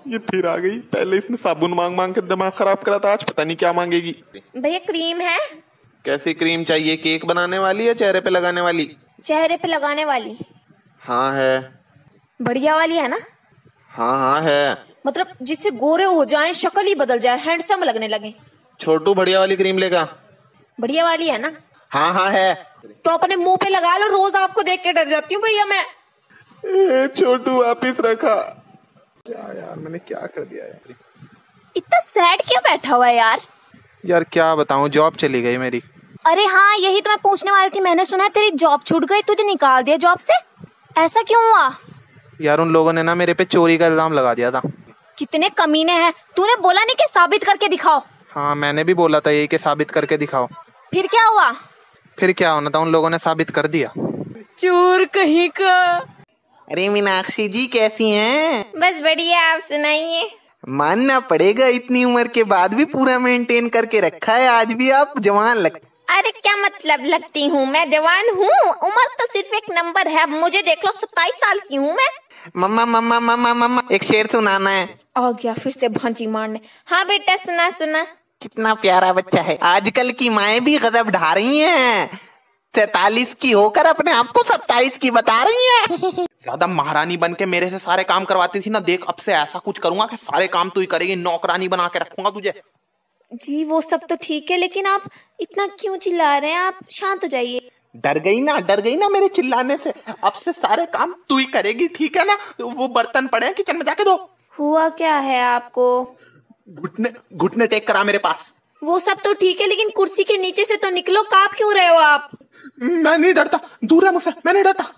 ये फिर आ गई। पहले इसने साबुन मांग मांग के दिमाग खराब करा था, आज पता नहीं क्या मांगेगी। भैया क्रीम है? कैसी क्रीम चाहिए, केक बनाने वाली या चेहरे पे लगाने वाली? चेहरे पे लगाने वाली। हाँ है। बढ़िया वाली है ना? हाँ हाँ है। मतलब जिससे गोरे हो जाएं, शक्ल ही बदल जाए, हैंडसम लगने लगे। छोटू बढ़िया वाली क्रीम लेगा। बढ़िया वाली है ना? हाँ हाँ है। तो अपने मुंह पे लगा लो, रोज आपको देख के डर जाती हूँ भैया मैं। छोटू वापिस रखा। क्या यार, मैंने क्या कर दिया यार। इतना सैड क्यों बैठा हुआ है यार? यार क्या बताऊं, जॉब चली गई मेरी। अरे हाँ, यही तो मैं पूछने वाली थी। मैंने सुना है तेरी जॉब छूट गई, तुझे निकाल दिया जॉब से। ऐसा क्यों हुआ? यार उन लोगों ने ना मेरे पे चोरी का इल्जाम लगा दिया था। कितने कमीने हैं। तूने बोला नहीं कि साबित करके दिखाओ? हाँ मैंने भी बोला था यही कि साबित करके दिखाओ। फिर क्या हुआ? फिर क्या होना था, उन लोगों ने साबित कर दिया। चोर कहीं का। अरे मीनाक्षी जी कैसी हैं? बस बढ़िया, आप सुनाइए। मानना पड़ेगा, इतनी उम्र के बाद भी पूरा मेंटेन करके रखा है। आज भी आप जवान लग। अरे क्या मतलब लगती हूँ? मैं जवान हूँ, उम्र तो सिर्फ एक नंबर है। मुझे देख लो, 27 साल की हूँ मैं। मम्मा मम्मा मम्मा मम्मा एक शेर सुनाना है। आ गया फिर से भांजी मारने। हाँ बेटा, सुना सुना। कितना प्यारा बच्चा है। आजकल की माएं भी गजब ढा रही हैं। 43 की होकर अपने आप को 27 की बता रही हैं। ज्यादा महारानी बन के मेरे से सारे काम करवाती थी ना, देख अब से ऐसा कुछ करूंगा कि सारे काम तू ही करेगी, नौकरानी बना के रखूंगा तुझे। जी वो सब तो ठीक है, लेकिन आप इतना क्यों चिल्ला रहे हैं? आप शांत हो जाइए। डर गई ना मेरे चिल्लाने से। अब से सारे काम तू ही करेगी, ठीक है ना? वो बर्तन पड़े हैं किचन में, जाके दो। हुआ क्या है आपको? घुटने घुटने टेक करा मेरे पास। वो सब तो ठीक है, लेकिन कुर्सी के नीचे से तो निकलो। कांप क्यों रहे हो आप? मैं नहीं डरता, दूर है मुझसे, मैं नहीं डरता।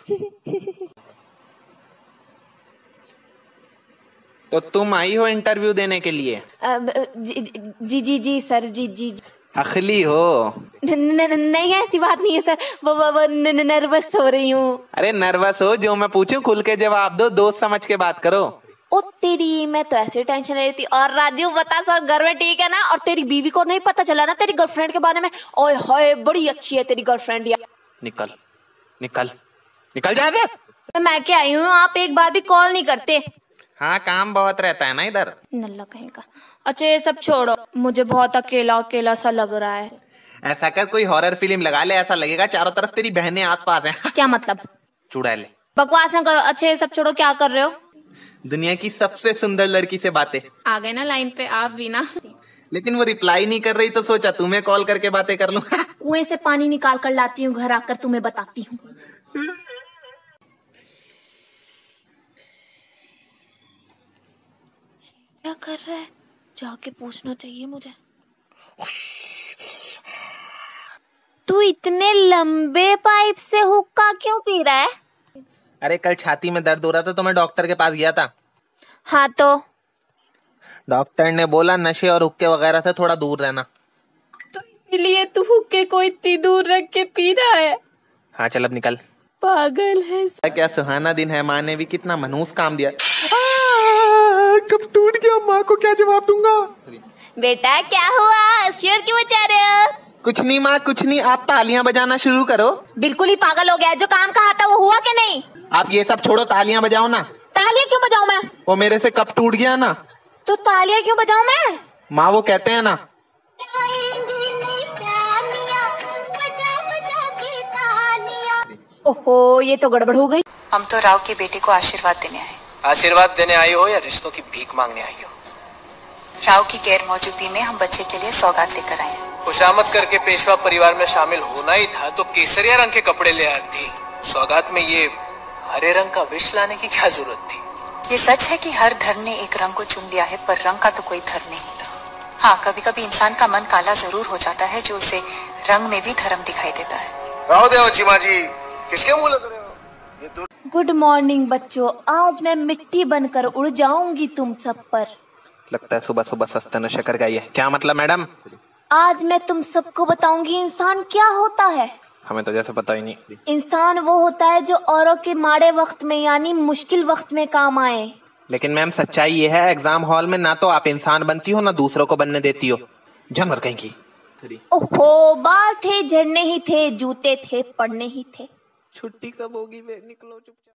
तो तुम आई हो इंटरव्यू देने के लिए? जी सर, जी। अखली हो? नहीं ऐसी बात नहीं है सर, वो नर्वस हो रही हूँ। अरे नर्वस हो, जो मैं पूछूं खुल के जवाब दो, दोस्त समझ के बात करो। ओ तेरी, मैं तो ऐसे टेंशन ले रही थी। और राजू बता, सब घर में ठीक है ना? और तेरी बीवी को नहीं पता चला ना तेरी गर्लफ्रेंड के बारे में? ओए होए, बड़ी अच्छी है तेरी गर्लफ्रेंड यार। निकल निकल निकल जा दे। मैं क्या आई हूँ, आप एक बार भी कॉल नहीं करते। हाँ काम बहुत रहता है ना इधर। नल्ला कहीं का। अच्छा ये सब छोड़ो, मुझे बहुत अकेला अकेला सा लग रहा है। ऐसा कर, कोई हॉरर फिल्म लगा ले, ऐसा लगेगा चारों तरफ तेरी बहनें आसपास हैं। क्या मतलब? चुड़ैल। बकवास ना करो। अच्छा ये सब छोड़ो, क्या कर रहे हो? दुनिया की सबसे सुंदर लड़की से बातें। आ गए ना लाइन पे आप भी ना। लेकिन वो रिप्लाई नहीं कर रही, तो सोचा तुम्हें कॉल करके बातें कर लूं। कुएं से पानी निकाल कर लाती हूँ, घर आकर तुम्हें बताती हूँ। क्या कर रहा है? जाके पूछना चाहिए मुझे। तू इतने लंबे पाइप से हुक्का क्यों पी रहा है? अरे कल छाती में दर्द हो रहा था तो मैं डॉक्टर के पास गया था। हाँ तो? डॉक्टर ने बोला नशे और हुक्के वगैरह से थोड़ा दूर रहना। तो इसीलिए तू हुक्के को इतनी दूर रख के पी रहा है? हाँ चल अब निकल। पागल है। क्या सुहाना दिन है, माँ ने भी कितना मनहूस काम दिया। कब टूट गया, माँ को क्या जवाब दूंगा? बेटा क्या हुआ, शोर क्यों मचा रहे हो? कुछ नहीं माँ, कुछ नहीं, आप तालियां बजाना शुरू करो। बिल्कुल ही पागल हो गया। जो काम कहा था वो हुआ कि नहीं? आप ये सब छोड़ो, तालियां बजाओ ना। तालियां क्यों बजाऊं मैं? वो मेरे से कब टूट गया ना। तो तालियां क्यों बजाऊं मैं? माँ वो कहते हैं ना। ओहो, ये तो गड़बड़ हो गई। हम तो राव की बेटी को आशीर्वाद देने आए। आशीर्वाद देने आई हो या रिश्तों की भीख मांगने आई हो? राव की गैर मौजूदगी में हम बच्चे के लिए सौगात लेकर आए। खुशामद करके पेशवा परिवार में शामिल होना ही था तो केसरिया रंग के कपड़े ले आई थी। सौगात में ये हरे रंग का विष लाने की क्या जरूरत थी? ये सच है कि हर धर्म ने एक रंग को चुन लिया है, पर रंग का तो कोई धर्म नहीं होता। हाँ, कभी कभी इंसान का मन काला जरूर हो जाता है, जो उसे रंग में भी धर्म दिखाई देता है। राव देव जीमा जी, किसके मुंह लग रहे हो? गुड मॉर्निंग बच्चों, आज मैं मिट्टी बनकर उड़ जाऊंगी तुम सब पर। लगता है सुबह सुबह सस्ता नशा कर गई है। क्या मतलब मैडम? आज मैं तुम सबको बताऊंगी इंसान क्या होता है। हमें तो जैसे पता ही नहीं। इंसान वो होता है जो औरों के माड़े वक्त में यानी मुश्किल वक्त में काम आए। लेकिन मैम सच्चाई ये है, एग्जाम हॉल में ना तो आप इंसान बनती हो ना दूसरों को बनने देती हो। जानवर कहीं की। ओहो, बाल थे झड़ने ही थे, जूते थे पड़ने ही थे। छुट्टी कब होगी? निकलो चुपचाप।